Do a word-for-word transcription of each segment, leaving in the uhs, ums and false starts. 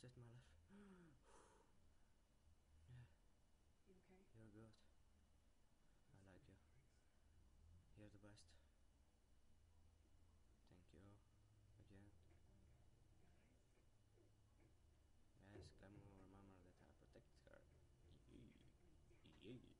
saved my life. Yeah. You okay? You're good. I like you. You're the best. Thank you. Again. Yes, Clem will remember that I protected her. Yeah. Yeah.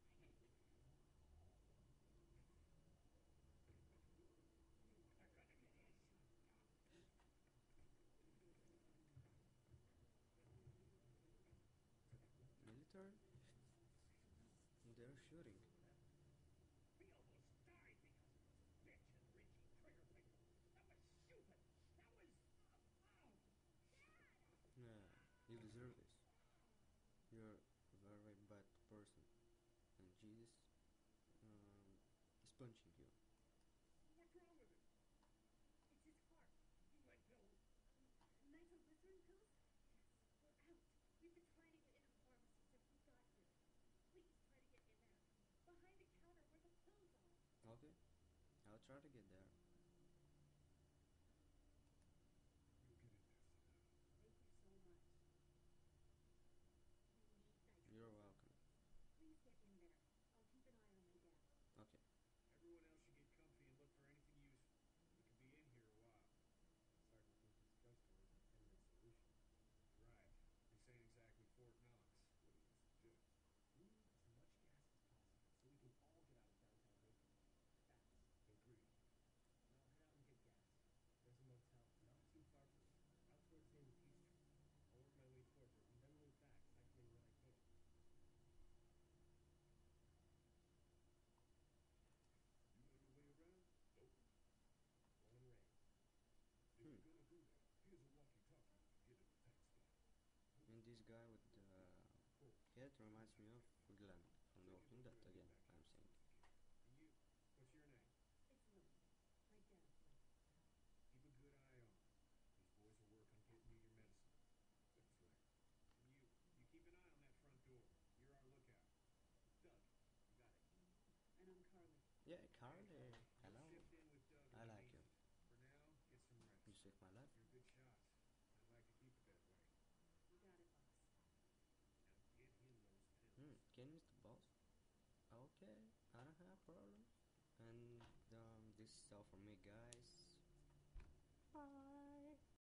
Military? They're shooting. We almost died because of those bitchin' Richie trigger finger. That was stupid. That was... Oh. Yeah, you deserve this. You're a very bad person. And Jesus um, is punching you. What's wrong with him? It's his heart. You like pills? Um, nitroglycerin pills? Yes, we're out. We've been trying to get into the pharmacy since we got here. Please try to get in there. Behind the counter where the pills are. Okay, I'll try to get there. You'll get in there somehow. Thank you so much. We need nitroglycerin. You're welcome. Please get in there. I'll keep an eye on my dad. Okay. Everyone else should get comfy and look for anything useful. We could be in here a while. Sergeant thinks this drugstore is a ten-minute solution. Right. This ain't exactly Fort Knox. What do you suggest? We need as much gas as possible so we can all get out of downtown Macon. Fast. Agreed. Now head out and get gas. There's a motel not too far from here, out towards the end of P Street. I'll work my way towards it and then move back, cycling when I can. You know your way around? Nope. Born and raised. If Hmm. you're gonna do that, here's a walkie-talkie you can get in a tight spot. And this guy with the Cool. head reminds me of Glenn from The Walking Dead again, I'm saying. And you, what's your name? It's Lily. My dad's name. Keep a good eye on him. These boys will work on getting you your medicine. That's right. And you, you keep an eye on that front door. You're our lookout. Doug, you got it. And I'm Carly. Yeah, Carly. Hello. You'll shift in with Doug I when like need you. to. For now, get some rest. You saved my life. You're a good shot. I'd like to keep it that way. You got it, boss. Now get him those pills. Hmm, Ken is the boss. Okay, I don't have problems. And um, this is all for me, guys.